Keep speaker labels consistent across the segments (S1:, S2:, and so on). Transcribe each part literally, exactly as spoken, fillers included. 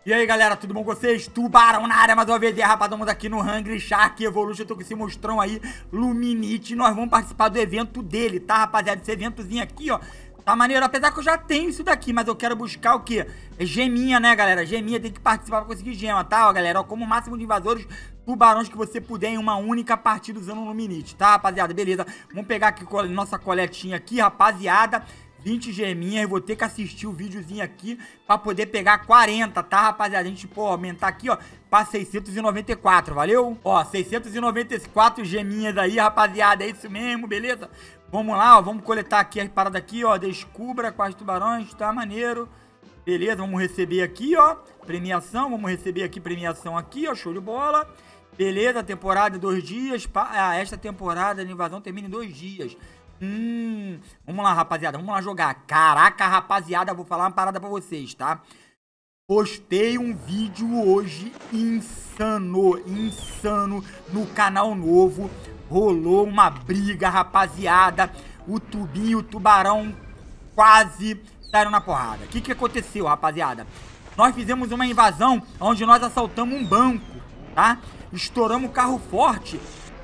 S1: E aí galera, tudo bom com vocês? Tubarão na área mais uma vez, e rapaziada, aqui no Hungry Shark Evolution. Eu tô com esse monstrão aí, Luminite. Nós vamos participar do evento dele, tá rapaziada? Esse eventozinho aqui, ó, tá maneiro. Apesar que eu já tenho isso daqui, mas eu quero buscar o quê? É geminha, né galera? Geminha, tem que participar pra conseguir gema, tá, ó galera? Ó, como o máximo de invasores, tubarões que você puder em uma única partida usando o Luminite, tá rapaziada? Beleza, vamos pegar aqui nossa coletinha aqui, rapaziada. vinte geminhas, eu vou ter que assistir o videozinho aqui pra poder pegar quarenta, tá, rapaziada? A gente, pô, aumentar aqui, ó, pra seiscentos e noventa e quatro, valeu? Ó, seiscentos e noventa e quatro geminhas aí, rapaziada, é isso mesmo, beleza? Vamos lá, ó, vamos coletar aqui as paradas aqui, ó, descubra quais tubarões, tá maneiro. Beleza, vamos receber aqui, ó, premiação, vamos receber aqui premiação aqui, ó, show de bola. Beleza, temporada em dois dias, pa... ah, esta temporada de invasão termina em dois dias. Hum, vamos lá, rapaziada, vamos lá jogar. Caraca, rapaziada, vou falar uma parada pra vocês, tá? Postei um vídeo hoje insano, insano, no canal novo. Rolou uma briga, rapaziada. O Tubinho e o Tubarão quase saíram na porrada. O que que aconteceu, rapaziada? Nós fizemos uma invasão onde nós assaltamos um banco, tá? Estouramos um carro forte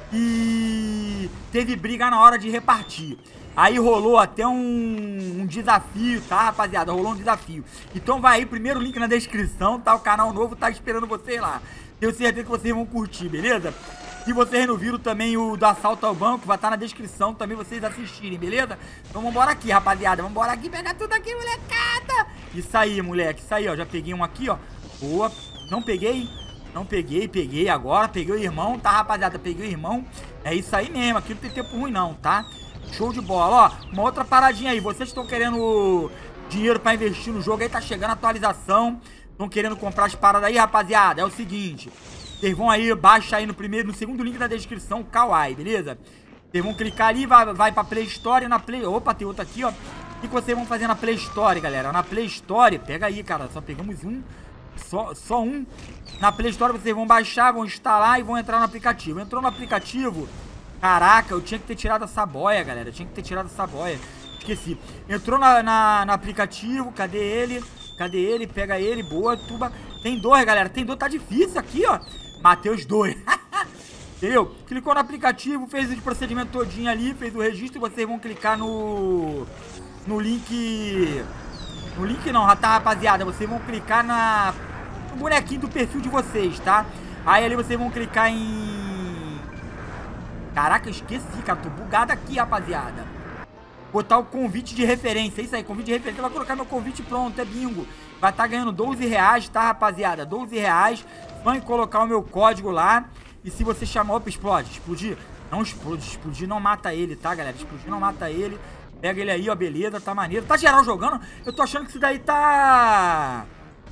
S1: e teve briga na hora de repartir. Aí rolou até um, um desafio, tá, rapaziada? Rolou um desafio. Então vai aí, primeiro link na descrição, tá? O canal novo tá esperando vocês lá. Tenho certeza que vocês vão curtir, beleza? Se vocês não viram também o do assalto ao banco, vai estar na descrição também vocês assistirem, beleza? Então vambora aqui, rapaziada. Vambora aqui, pegar tudo aqui, molecada. Isso aí, moleque. Isso aí, ó. Já peguei um aqui, ó. Boa. Não peguei. Não peguei, peguei agora, peguei o irmão, tá, rapaziada? Peguei o irmão. É isso aí mesmo, aqui não tem tempo ruim não, tá? Show de bola, ó, uma outra paradinha aí. Vocês estão querendo dinheiro pra investir no jogo aí, tá chegando a atualização. Estão querendo comprar as paradas aí, rapaziada? É o seguinte, vocês vão aí, baixa aí no primeiro, no segundo link da descrição, Kawaii, beleza? Vocês vão clicar ali, vai, vai pra Play Store, na Play... Opa, tem outro aqui, ó. O que vocês vão fazer na Play Store, galera? Na Play Store, pega aí, cara, só pegamos um. Só, só um. Na Play Store vocês vão baixar, vão instalar e vão entrar no aplicativo. Entrou no aplicativo. Caraca, eu tinha que ter tirado essa boia, galera. Eu tinha que ter tirado essa boia. Esqueci. Entrou na, na, no aplicativo. Cadê ele? Cadê ele? Pega ele. Boa, tuba. Tem dois, galera. Tem dois. Tá difícil aqui, ó. Matei os dois. Entendeu? Clicou no aplicativo, fez o procedimento todinho ali, fez o registro. E vocês vão clicar no... No link... No link não, tá, rapaziada? Vocês vão clicar na... no bonequinho do perfil de vocês, tá? Aí ali vocês vão clicar em... Caraca, eu esqueci, cara. Tô bugado aqui, rapaziada. Botar o convite de referência. Isso aí, convite de referência. Vai colocar meu convite pronto, é bingo. Vai estar tá ganhando doze reais, tá, rapaziada? doze reais. Vão colocar o meu código lá. E se você chamar... Opa, explode. Explodir. Não explode. Explodir não mata ele, tá, galera? Explodir não mata ele. Pega ele aí, ó, beleza, tá maneiro. Tá geral jogando? Eu tô achando que isso daí tá...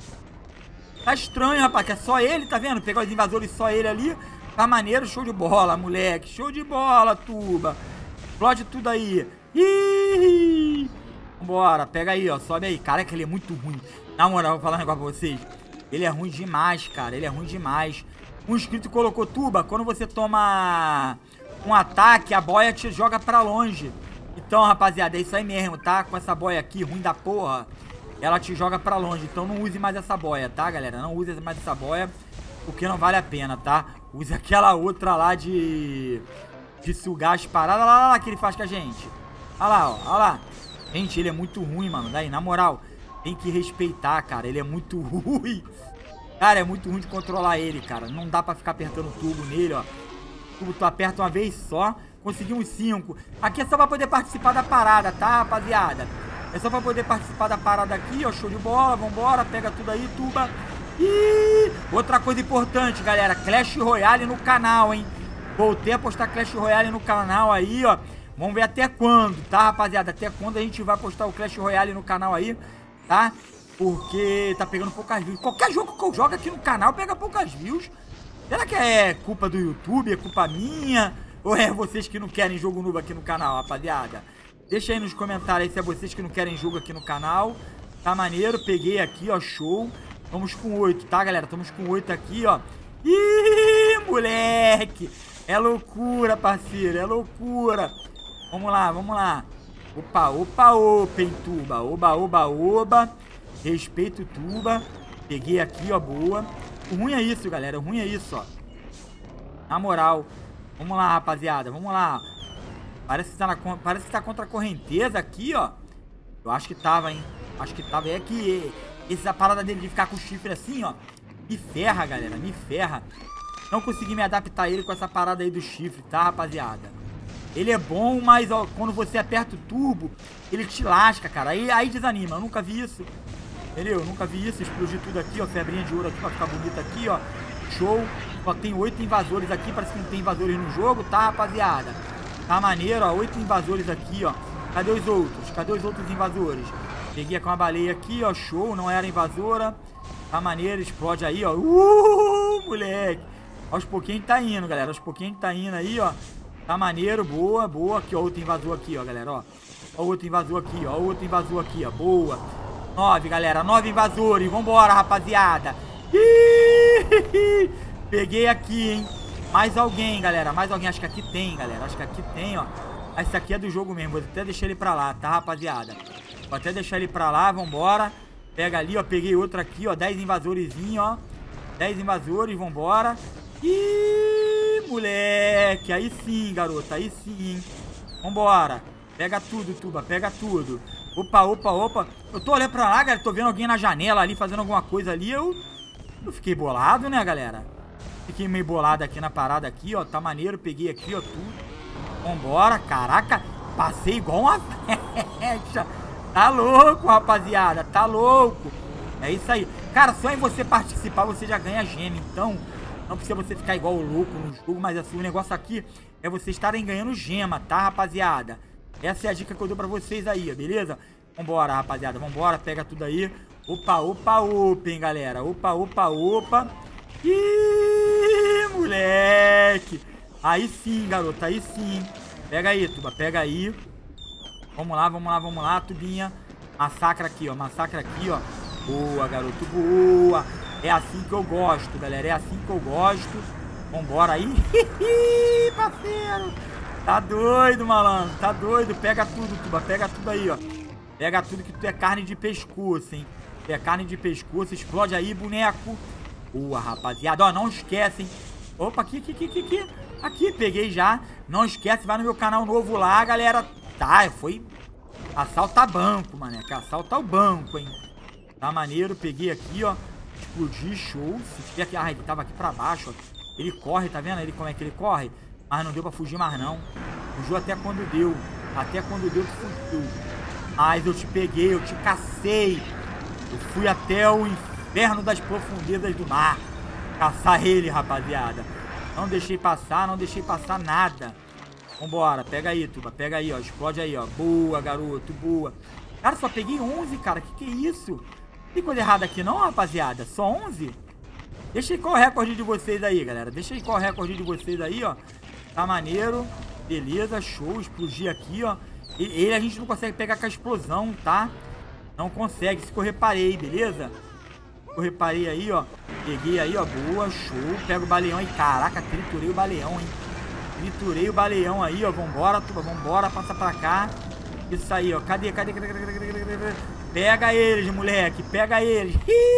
S1: Tá estranho, rapaz, que é só ele, tá vendo? Pegar os invasores só ele ali. Tá maneiro, show de bola, moleque. Show de bola, tuba. Explode tudo aí. Ih! Vambora, pega aí, ó, sobe aí. Caraca, ele é muito ruim. Na moral, vou falar um negócio pra vocês. Ele é ruim demais, cara, ele é ruim demais. Um inscrito colocou, tuba, quando você toma um ataque, a boia te joga pra longe. Então, rapaziada, é isso aí mesmo, tá? Com essa boia aqui, ruim da porra, ela te joga pra longe. Então não use mais essa boia, tá, galera? Não use mais essa boia, porque não vale a pena, tá? Use aquela outra lá de... De sugar as paradas. Olha lá, lá, lá, que ele faz com a gente. Olha lá, ó, olha lá. Gente, ele é muito ruim, mano. Daí, na moral, tem que respeitar, cara. Ele é muito ruim. Cara, é muito ruim de controlar ele, cara. Não dá pra ficar apertando o tubo nele, ó. O tubo tu aperta uma vez só. Conseguimos cinco. Aqui é só pra poder participar da parada, tá, rapaziada? É só pra poder participar da parada aqui, ó. Show de bola, vambora. Pega tudo aí, tuba. Ih! Outra coisa importante, galera. Clash Royale no canal, hein? Voltei a postar Clash Royale no canal aí, ó. Vamos ver até quando, tá, rapaziada? Até quando a gente vai postar o Clash Royale no canal aí, tá? Porque tá pegando poucas views. Qualquer jogo que eu jogo aqui no canal pega poucas views. Será que é culpa do YouTube? É culpa minha? Ou é vocês que não querem jogo novo aqui no canal, rapaziada? Deixa aí nos comentários aí se é vocês que não querem jogo aqui no canal. Tá maneiro, peguei aqui, ó, show. Vamos com oito, tá, galera? Estamos com oito aqui, ó. Ih, moleque! É loucura, parceiro, é loucura. Vamos lá, vamos lá. Opa, opa, opa, hein, tuba. Oba, oba, oba. Respeito, tuba. Peguei aqui, ó, boa. O ruim é isso, galera, o ruim é isso, ó. Na moral. Vamos lá, rapaziada, vamos lá. Parece que tá, na, parece que tá contra a correnteza aqui, ó. Eu acho que tava, hein. Acho que tava. É que essa parada dele de ficar com o chifre assim, ó, me ferra, galera, me ferra. Não consegui me adaptar a ele com essa parada aí do chifre, tá, rapaziada? Ele é bom, mas ó, quando você aperta o turbo, ele te lasca, cara. Aí, aí desanima. Eu nunca vi isso. Entendeu? Eu nunca vi isso. Explodir tudo aqui, ó. Febrinha de ouro aqui pra ficar bonita aqui, ó. Show. Só tem oito invasores aqui. Parece que não tem invasores no jogo, tá, rapaziada? Tá maneiro, ó. Oito invasores aqui, ó. Cadê os outros? Cadê os outros invasores? Peguei com a baleia aqui, ó. Show. Não era invasora. Tá maneiro. Explode aí, ó. Uh, moleque. Aos pouquinhos tá indo, galera. Aos pouquinhos tá indo aí, ó. Tá maneiro, boa, boa. Aqui, ó, outro invasor aqui, ó, galera, ó. Ó, outro invasor aqui, ó, outro invasor aqui, ó, boa. Nove, galera, nove invasores. Vambora, rapaziada. Ih, peguei aqui, hein. Mais alguém, galera, mais alguém. Acho que aqui tem, galera, acho que aqui tem, ó. Esse aqui é do jogo mesmo, vou até deixar ele pra lá, tá, rapaziada? Vou até deixar ele pra lá, vambora. Pega ali, ó, peguei outro aqui, ó, dez invasorezinho, ó. dez invasores, vambora. Ih, moleque, aí sim, garota, aí sim. Vambora, pega tudo, Tuba, pega tudo. Opa, opa, opa. Eu tô olhando pra lá, galera, tô vendo alguém na janela ali, fazendo alguma coisa ali. Eu, eu fiquei bolado, né, galera? Fiquei meio bolado aqui na parada aqui, ó. Tá maneiro, peguei aqui, ó, tudo. Vambora, caraca, passei igual uma flecha. Tá louco, rapaziada, tá louco. É isso aí. Cara, só em você participar você já ganha gema, então não precisa você ficar igual o louco no jogo, mas assim, o negócio aqui é vocês estarem ganhando gema, tá, rapaziada? Essa é a dica que eu dou pra vocês aí, beleza? Vambora, rapaziada, vambora, pega tudo aí. Opa, opa, opa, hein, galera. Opa, opa, opa. Ih, moleque. Aí sim, garota, aí sim. Pega aí, Tuba, pega aí. Vamos lá, vamos lá, vamos lá, Tubinha. Massacra aqui, ó, massacra aqui, ó. Boa, garoto, boa. É assim que eu gosto, galera. É assim que eu gosto. Vambora aí. Parceiro. Tá doido, malandro. Tá doido. Pega tudo, Tuba. Pega tudo aí, ó. Pega tudo que tu é carne de pescoço, hein. Tu é carne de pescoço. Explode aí, boneco. Boa, rapaziada. Ó, não esquece, hein. Opa, aqui, aqui, aqui, aqui, aqui. Aqui, peguei já. Não esquece, vai no meu canal novo lá, galera. Tá, foi assaltar banco, mané. Assaltar o banco, hein. Tá maneiro. Peguei aqui, ó. Explodir, show. Se tiver aqui... Ah, ele tava aqui pra baixo, ó. Ele corre, tá vendo? Ele, como é que ele corre? Mas não deu pra fugir mais, não. Fugiu até quando deu. Até quando deu, tu fugiu. Mas eu te peguei, eu te cacei. Eu fui até o inferno das profundezas do mar. Caçar ele, rapaziada. Não deixei passar, não deixei passar nada. Vambora, pega aí, Tuba. Pega aí, ó. Explode aí, ó. Boa, garoto, boa. Cara, só peguei onze, cara. Que que é isso? Tem coisa errada aqui não, rapaziada? Só onze? Deixa aí qual o recorde de vocês aí, galera. Deixa aí qual o recorde de vocês aí, ó. Tá maneiro. Beleza, show. Explodir aqui, ó. Ele a gente não consegue pegar com a explosão, tá? Não consegue, isso que eu reparei, beleza? Eu reparei aí, ó. Peguei aí, ó. Boa, show. Pega o baleão aí. Caraca, triturei o baleão, hein? Triturei o baleão aí, ó. Vambora, tuba, vambora. Passa pra cá. Isso aí, ó. Cadê, cadê, cadê, cadê, cadê, cadê, cadê? Pega eles, moleque. Pega eles.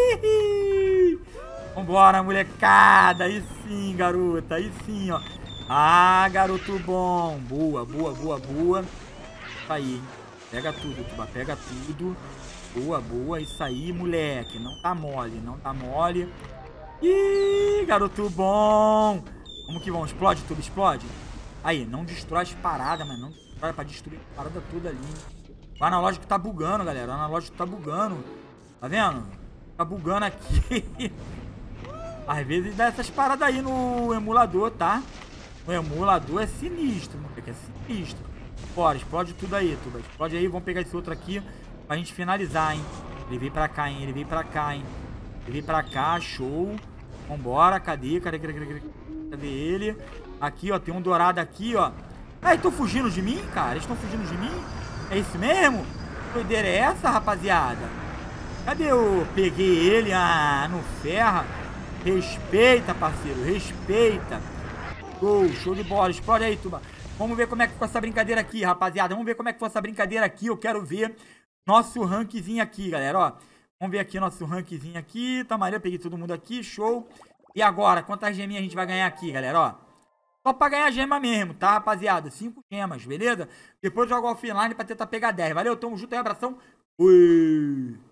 S1: Vambora, molecada. Aí sim, garota. Aí sim, ó. Ah, garoto bom. Boa, boa, boa, boa. Isso aí, hein? Pega tudo, tuba. Pega tudo. Boa, boa. Isso aí, moleque. Não tá mole, não tá mole. Ih, garoto bom. Vamos que vamos. Explode tudo, explode. Aí, não destrói as paradas, mas não destrói pra destruir a parada toda ali. O analógico tá bugando, galera. O analógico tá bugando. Tá vendo? Tá bugando aqui. Às vezes dá essas paradas aí no emulador, tá? O emulador é sinistro, moleque. É sinistro. Bora, explode tudo aí, tudo. Explode aí. Vamos pegar esse outro aqui pra gente finalizar, hein? Ele veio pra cá, hein? Ele veio pra cá, hein? Ele veio pra cá, show. Vambora, cadê? Cadê, cadê, cadê, cadê ele? Aqui, ó, tem um dourado aqui, ó. Ah, eles estão fugindo de mim, cara? Eles estão fugindo de mim? É isso mesmo? Que doideira é essa, rapaziada? Cadê eu? Peguei ele, ah, no ferra. Respeita, parceiro, respeita. Show, show de bola. Explode aí, tuba. Vamos ver como é que ficou essa brincadeira aqui, rapaziada. Vamos ver como é que ficou essa brincadeira aqui. Eu quero ver nosso rankzinho aqui, galera, ó. Vamos ver aqui nosso rankzinho aqui. Tá maneiro, peguei todo mundo aqui, show. E agora, quantas geminhas a gente vai ganhar aqui, galera, ó. Só pra ganhar gema mesmo, tá, rapaziada? Cinco gemas, beleza? Depois jogo offline pra tentar pegar dez. Valeu, tamo junto aí, abração. Fui!